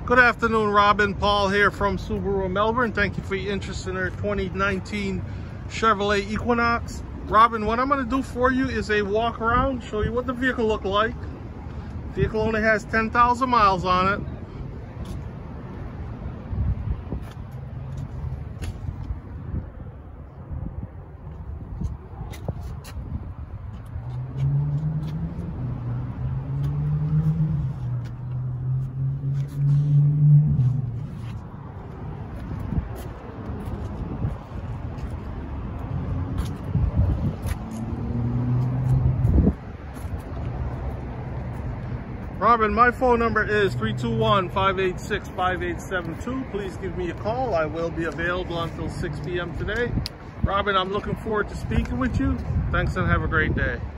Good afternoon, Robin. Paul here from Subaru Melbourne. Thank you for your interest in our 2019 Chevrolet Equinox. Robin, what I'm going to do for you is a walk around, show you what the vehicle looked like. The vehicle only has 10,000 miles on it. Robin, my phone number is 321-586-5872. Please give me a call. I will be available until 6 p.m. today. Robin, I'm looking forward to speaking with you. Thanks and have a great day.